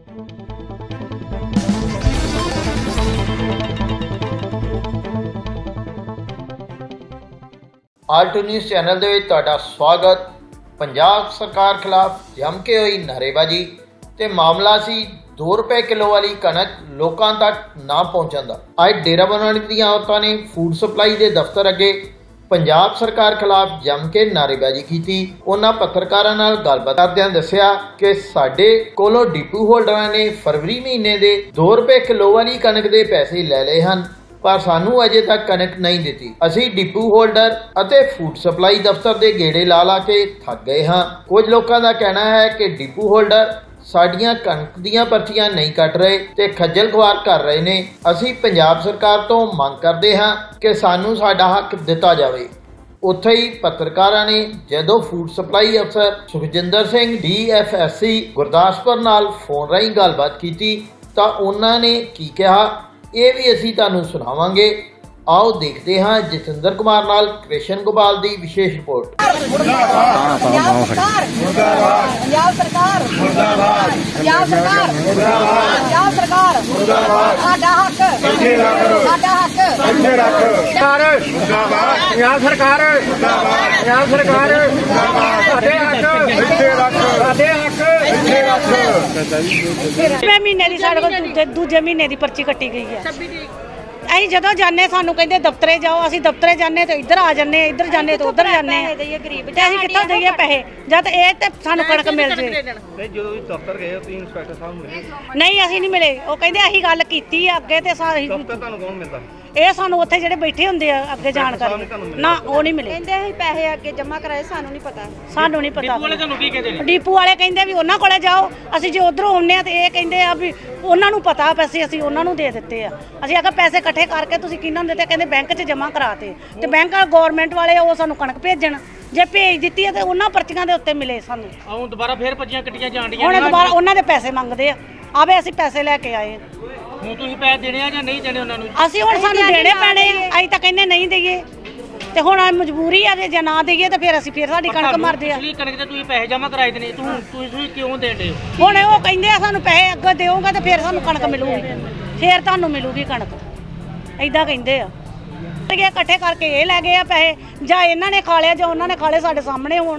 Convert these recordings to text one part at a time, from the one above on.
Alto news channel दे विच तुहाडा स्वागत। पंजाब सरकार खिलाफ जम के हुई नारेबाजी ते मामला सी 2 रुपए किलो वाली कणक लोकां तक ना पहुंचण दा। अज डेरा बाबा नानक दी औरतां ने फूड सप्लाई दे दफ्तर अगे पंजाब सरकार खिलाफ जम के नारेबाजी की। उन्हां पत्रकारां नाल गलबात करदिआं दस्सिआ कि साडे कोलों डिपू होल्डरां ने फरवरी महीने दे 2 रुपए किलो वाली कणक दे पैसे ले लए हन, पर सानू अजे तक कणक नहीं दी। असी डिपू होल्डर अते फूड सप्लाई दफ्तर के गेड़े ला ला के थक गए हाँ। कुछ लोगों का कहना है कि डिपू होल्डर साडियां कणक दीयां पर्चियां नहीं कट रहे ते खज्जल खुआर कर रहे ने। असी पंजाब सरकार तो मंग करते हाँ कि सानू साडा हक दिता जाए। उत्थे ही पत्रकारां ने जदों फूड सप्लाई अफसर सुखजिंदर सिंह DFSC गुरदासपुर नाल फोन राही गलबात की तां उन्हां ने की कहा, ये भी असी तुहानू सुनावांगे। आओ देखते हाँ जतिंदर कुमार नाल कृष्ण गोपाल दी विशेष रिपोर्ट। महीने की साढ़े को दूजे महीने की पर्ची कट्टी गई है। ਅਸੀਂ ਜਦੋਂ ਜਾਂਦੇ ਸਾਨੂੰ ਕਹਿੰਦੇ ਦਫ਼ਤਰੇ ਜਾਓ, ਅਸੀਂ ਦਫ਼ਤਰੇ ਜਾਂਦੇ ਤੇ ਇੱਧਰ ਆ ਜਾਂਦੇ, ਇੱਧਰ ਜਾਂਦੇ ਤੇ ਉੱਧਰ ਜਾਂਦੇ ਗਰੀਬ ਤੇ ਅਸੀਂ ਕਿੱਥੋਂ ਦਈਏ ਪੈਸੇ ਜਦ ਇਹ ਤੇ ਸਾਨੂੰ ਕਣਕ ਮਿਲ ਜੇ। ਨਹੀਂ ਜਦੋਂ ਤੁਸੀਂ ਦਫ਼ਤਰ ਗਏ ਤੁਸੀਂ ਇੰਸਪੈਕਟਰ ਸਾਹਿਬ ਮਿਲੇ? ਨਹੀਂ ਅਸੀਂ ਨਹੀਂ ਮਿਲੇ। ਉਹ ਕਹਿੰਦੇ ਅਸੀਂ ਗੱਲ ਕੀਤੀ ਅੱਗੇ ਤੇ ਦਫ਼ਤਰ ਤੁਹਾਨੂੰ ਕੌਣ ਮਿਲਦਾ? ਇਹ ਸਾਨੂੰ ਉੱਥੇ ਜਿਹੜੇ ਬੈਠੇ ਹੁੰਦੇ ਆ ਅੱਗੇ ਜਾਣਕਾਰੀ ਨਾ ਉਹ ਨਹੀਂ ਮਿਲੇ। ਕਹਿੰਦੇ ਅਸੀਂ ਪੈਸੇ ਅੱਗੇ ਜਮ੍ਹਾਂ ਕਰਾਏ, ਸਾਨੂੰ ਨਹੀਂ ਪਤਾ। ਸਾਨੂੰ ਨਹੀਂ ਪਤਾ। ਡਿਪੂ ਵਾਲੇ ਤੁਹਾਨੂੰ ਕੀ ਕਹਿੰਦੇ ਨੇ? ਡਿਪੂ ਵਾਲੇ ਕਹਿੰਦੇ ਵੀ ਉਹਨਾਂ ਕੋਲੇ ਜਾਓ। ਅਸੀਂ ਜੇ ਉਧਰੋਂ ਆਉਂਦੇ ਆ ਤੇ ਇਹ ਕਹਿੰਦੇ ਆ ਵੀ ਉਹਨਾਂ ਨੂੰ ਪਤਾ ਪੈਸੇ ਅਸੀਂ ਉਹਨਾਂ ਨੂੰ ਦੇ ਦਿੱਤੇ ਆ। ਅਸੀਂ ਆਖਿਆ ਪੈਸੇ ਇਕੱਠੇ ਕਰਕੇ ਤੁਸੀਂ ਕਿਹਨਾਂ ਨੂੰ ਦਿੱਤੇ? ਕਹਿੰਦੇ ਬੈਂਕ 'ਚ ਜਮ੍ਹਾਂ ਕਰਾਤੇ ਤੇ ਬੈਂਕ ਗਵਰਨਮੈਂਟ ਵਾਲੇ ਉਹ ਸਾਨੂੰ ਕਣਕ ਭੇਜਣ। ਜੇ ਭੇਜ ਦਿੱਤੀ ਹੈ ਤੇ ਉਹਨਾਂ ਪਰਚੀਆਂ ਦੇ ਉੱਤੇ ਮਿਲੇ ਸਾਨੂੰ। ਆਉਂ ਦੁਬਾਰਾ ਫੇਰ ਪਰਚੀਆਂ ਕੱਟੀਆਂ ਜਾਣ ਡੀਆਂ। ਹੁਣ ਦੁਬਾਰਾ ਉਹਨਾਂ ਦੇ ਪੈਸੇ ਮੰਗਦੇ ਆ। ਆਵੇ ਅਸੀਂ ਪੈਸੇ ਲੈ ਕੇ ਆਏ। ਹੁਣ ਤੁਸੀਂ ਪੈਸੇ ਦੇਣੇ ਆ ਜਾਂ ਨਹੀਂ ਦੇਣੇ ਉਹਨਾਂ ਨੂੰ? ਅਸੀਂ ਹੁਣ ਸਾਨੂੰ ਦੇਣੇ ਪੈਣੇ ਆ। ਅਸੀਂ ਤਾਂ ਕਹਿੰਦੇ ਨਹੀਂ ਦੇਈਏ ਤੇ ਹੁਣ ਮਜਬੂਰੀ ਆ ਜੇ ਨਾ ਦੇਈਏ ਤਾਂ ਫਿਰ ਅਸੀਂ ਫਿਰ ਸਾਡੀ ਕਣਕ ਮਰਦੇ ਆ। ਪਿਛਲੀ ਕਣਕ ਤੇ ਤੁਸੀਂ ਪੈਸੇ ਜਮ੍ਹਾਂ ਕਰਾਏ ਦੇ ਨੇ, ਤੁਸੀਂ ਕਿਉਂ ਦੇਂਦੇ ਹੋ? ਹੁਣ ਉਹ ਕਹਿੰਦੇ ਆ ਸਾਨੂੰ ਪੈਸੇ ਅੱਗੇ ਦਿਓਗਾ ਤੇ ਫਿਰ ਸਾਨੂੰ ਕਣਕ ਮਿਲੂਗੀ, ਫਿਰ ਤੁਹਾਨੂੰ ਮਿਲੂਗੀ ਕਣਕ। ਏਦਾਂ ਕਹਿੰਦੇ ਆ। ਇਕੱਠੇ ਕਰਕੇ ਇਹ ਲੈ ਗਏ ਆ ਪੈਸੇ, ਜਾਂ ਇਹਨਾਂ ਨੇ ਖਾ ਲਿਆ ਜਾਂ ਉਹਨਾਂ ਨੇ ਖਾ ਲਿਆ। ਸਾਡੇ ਸਾਹਮਣੇ ਹੋਣ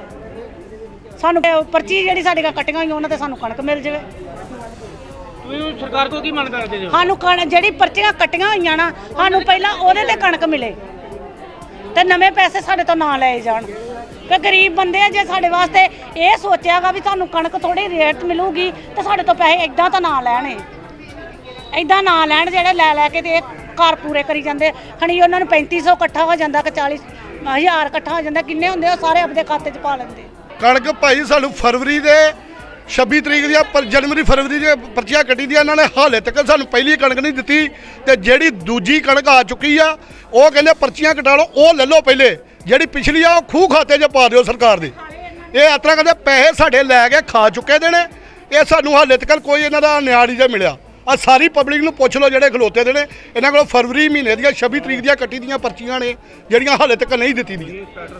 ਸਾਨੂੰ ਪਰਚੀ ਜਿਹੜੀ ਸਾਡੀਆਂ ਕੱਟੀਆਂ ਹੋਈਆਂ ਉਹਨਾਂ ਤੇ ਸਾਨੂੰ ਕਣਕ ਮਿਲ ਜਾਵੇ। ਤੁਸੀਂ ਸਰਕਾਰ ਕੋਲ ਕੀ ਮੰਗ ਕਰਦੇ ਹੋ? ਸਾਨੂੰ ਜਿਹੜੀ ਪਰਚੀਆਂ ਕੱਟੀਆਂ ਹੋਈਆਂ ਨਾ ਸਾਨੂੰ ਪਹਿਲਾਂ ਉਹਦੇ ਤੇ ਕਣਕ ਮਿਲੇ ਤੇ ਨਵੇਂ ਪੈਸੇ ਸਾਡੇ ਤੋਂ ਨਾ ਲਏ ਜਾਣ। ਕਿ ਗਰੀਬ ਬੰਦੇ ਆ, ਜੇ ਸਾਡੇ ਵਾਸਤੇ ਇਹ ਸੋਚਿਆਗਾ ਵੀ ਤੁਹਾਨੂੰ ਕਣਕ ਥੋੜੀ ਰੇਟ ਮਿਲੂਗੀ ਤੇ ਸਾਡੇ ਤੋਂ ਪੈਸੇ ਏਦਾਂ ਤਾਂ ਨਾ ਲੈਣੇ, ਏਦਾਂ ਨਾ ਲੈਣ ਜਿਹੜੇ ਲੈ ਲੈ ਕੇ ਤੇ ਘਰ ਪੂਰੇ ਕਰੀ ਜਾਂਦੇ। ਖਣੀ ਉਹਨਾਂ ਨੂੰ 3500 ਇਕੱਠਾ ਹੋ ਜਾਂਦਾ ਕਿ 40,000 ਇਕੱਠਾ ਹੋ ਜਾਂਦਾ, ਕਿੰਨੇ ਹੁੰਦੇ ਉਹ ਸਾਰੇ ਆਪਣੇ ਖਾਤੇ 'ਚ ਪਾ ਲੈਂਦੇ। ਕਣਕ ਭਾਈ ਸਾਨੂੰ ਫਰਵਰੀ ਦੇ 26 ਤਰੀਕ ਦੀਆਂ ਜਨਵਰੀ ਫਰਵਰੀ ਦੀਆਂ ਪਰਚੀਆਂ ਕੱਢੀ ਦੀਆਂ ਇਹਨਾਂ ਨੇ, ਹਾਲੇ ਤੱਕ ਸਾਨੂੰ ਪਹਿਲੀ ਕਣਕ ਨਹੀਂ ਦਿੱਤੀ। ਤੇ ਜਿਹੜੀ ਦੂਜੀ ਕਣਕ ਆ ਚੁੱਕੀ ਆ ਉਹ ਕਹਿੰਦੇ ਪਰਚੀਆਂ ਕਟਾ ਲਓ, ਉਹ ਲੈ ਲਓ ਪਹਿਲੇ। ਜਿਹੜੀ ਪਿਛਲੀ ਆ ਉਹ ਖੂਹ ਖਾਤੇ 'ਚ ਪਾ ਦਿਓ ਸਰਕਾਰ ਦੇ। ਇਹ ਇਸ ਤਰ੍ਹਾਂ ਕਹਿੰਦੇ ਪੈਸੇ ਸਾਡੇ ਲੈ ਕੇ ਖਾ ਚੁੱਕੇ ਦੇ ਨੇ। ਇਹ ਸਾਨੂੰ ਹਾਲੇ ਤੱਕ ਕੋਈ ਇਹਨਾਂ ਦਾ ਨਿਆਂ ਨਹੀਂ ਜੇ ਮਿਲਿਆ। ਆ ਸਾਰੀ ਪਬਲਿਕ ਨੂੰ ਪੁੱਛ ਲਓ ਜਿਹੜੇ ਖਲੋਤੇ ਦੇ ਨੇ, ਇਹਨਾਂ ਕੋਲ ਫਰਵਰੀ ਮਹੀਨੇ ਦੀਆਂ 26 ਤਰੀਕ ਦੀਆਂ ਕੱਟੀ ਦੀਆਂ ਪਰਚੀਆਂ ਨੇ ਜਿਹੜੀਆਂ ਹਾਲੇ ਤੱਕ ਨਹੀਂ ਦਿੱਤੀ ਦੀਆਂ।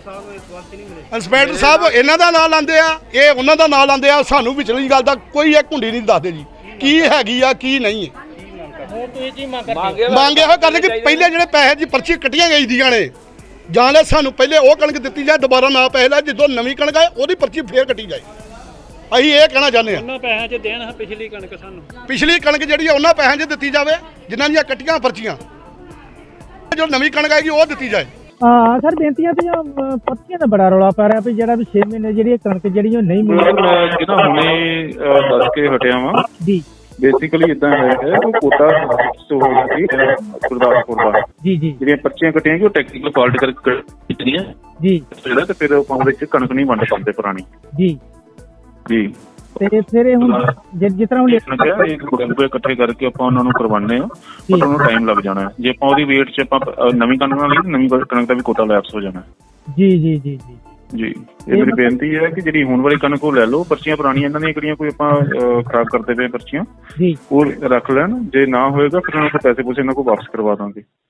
ਇੰਸਪੈਕਟਰ ਸਾਹਿਬ ਇਹਨਾਂ ਦਾ ਨਾਂ ਲਾਉਂਦੇ ਆ, ਇਹ ਉਹਨਾਂ ਦਾ ਨਾਂ ਲਾਉਂਦੇ ਆ। ਸਾਨੂੰ ਵਿਚਲੀ ਗੱਲ ਦਾ ਕੋਈ ਇੱਕ ਹੁੰਡੀ ਨਹੀਂ ਦੱਸਦੇ ਜੀ ਕੀ ਹੈਗੀ ਆ ਕੀ ਨਹੀਂ ਹੈ। ਮੰਗ ਇਹੋ ਕਰਦੇ ਕਿ ਪਹਿਲੇ ਜਿਹੜੇ ਪੈਸੇ ਦੀ ਪਰਚੀ ਕੱਟੀਆਂ ਗਈ ਦੀਆਂ ਨੇ ਜਾਂ ਲੈ ਸਾਨੂੰ ਪਹਿਲੇ ਉਹ ਕਣਕ ਦਿੱਤੀ ਜਾਏ, ਦੁਬਾਰਾ ਨਾ ਪੈਸੇ ਲੈ। ਜਦੋਂ ਨਵੀਂ ਕਣਕ ਆਏ ਉਹਦੀ ਪਰਚੀ ਫੇਰ ਕੱਟੀ ਜਾਏ। ਅਸੀਂ ਇਹ ਕਹਿਣਾ ਚਾਹੁੰਦੇ ਹਾਂ ਉਹਨਾਂ ਪੈਸਿਆਂ 'ਚ ਦੇਣ ਪਿਛਲੀ ਕਣਕ ਸਾਨੂੰ, ਪਿਛਲੀ ਕਣਕ ਜਿਹੜੀ ਆ ਉਹਨਾਂ ਪੈਸਿਆਂ 'ਚ ਦਿੱਤੀ ਜਾਵੇ ਜਿਨ੍ਹਾਂ ਦੀਆਂ ਕੱਟੀਆਂ ਪਰਚੀਆਂ। ਜੋ ਨਵੀਂ ਕਣਕ ਆਏਗੀ ਉਹ ਦਿੱਤੀ ਜਾਏ। ਹਾਂ ਸਰ, ਬੇਨਤੀਆਂ ਤੇ ਪਰਚੀਆਂ ਦਾ ਬੜਾ ਰੌਲਾ ਪੈ ਰਿਹਾ ਵੀ ਜਿਹੜਾ ਵੀ 6 ਮਹੀਨੇ ਜਿਹੜੀ ਕਣਕ ਜਿਹੜੀ ਉਹ ਨਹੀਂ ਮਿਲੀ। ਮੈਂ ਜਿਹੜਾ ਹੁਣੇ ਦੱਸ ਕੇ ਹਟਿਆ ਵਾਂ ਜੀ, ਬੇਸਿਕਲੀ ਇਦਾਂ ਹੈ ਕਿ ਕੋਟਾ ਹੋ ਗਿਆ ਸੀ ਗੁਰਦਾਸਪੁਰ ਦਾ ਜੀ। ਜਿਹੜੀਆਂ ਪਰਚੀਆਂ ਕੱਟੀਆਂ ਉਹ ਟੈਕਨੀਕਲ ਫਾਲਟ ਕਰਕੇ ਕੱਟੀਆਂ ਜੀ ਜਿਹੜਾ, ਤੇ ਫਿਰ ਆਪਾਂ ਉਹਦੇ 'ਚ ਕਣਕ ਨਹੀਂ ਵੰਡ ਪਾਉਂਦੇ ਪੁਰਾਣੀ ਜੀ ਜੀ। ਤੇ ਫਿਰ ਹੁਣ ਜਿਸ ਤਰ੍ਹਾਂ ਇਕੱਠੇ ਕਰਕੇ ਆਪਾਂ ਉਹਨਾਂ ਨੂੰ ਕਰਵਾਉਂਦੇ ਹਾਂ, ਬਟ ਉਹਨੂੰ ਟਾਈਮ ਲੱਗ ਜਾਣਾ। ਜੇ ਆਪਾਂ ਉਹਦੀ ਵੇਟ 'ਚ ਆਪਾਂ ਨਵੀਂ ਕਣਕ ਨਾਲ ਲਈ, ਨਵੀਂ ਕਣਕ ਦਾ ਵੀ ਕੋਟਾ ਲੈਪਸ ਹੋ ਜਾਣਾ ਜੀ ਜੀ ਜੀ ਜੀ ਜੀ। ਇਹ ਮੇਰੀ ਬੇਨਤੀ ਹੈ ਕਿ ਜਿਹੜੀ ਹੁਣ ਵਾਲੀ ਕਣਕ ਉਹ ਲੈ ਲਓ। ਪਰਚੀਆਂ ਪੁਰਾਣੀਆਂ ਇਹਨਾਂ ਦੀਆਂ ਕਿਹੜੀਆਂ ਕੋਈ ਆਪਾਂ ਖਰਾਬ ਕਰਦੇ ਪਏ ਪਰਚੀਆਂ, ਉਹ ਰੱਖ ਲੈਣ। ਜੇ ਨਾ ਹੋਏਗਾ ਫਿਰ ਉਹਨਾਂ ਦੇ ਪੈਸੇ ਪੂਸੇ ਇਹਨਾਂ ਕੋਲ ਵਾਪਸ ਕਰਵਾ ਦਾਂਗੇ।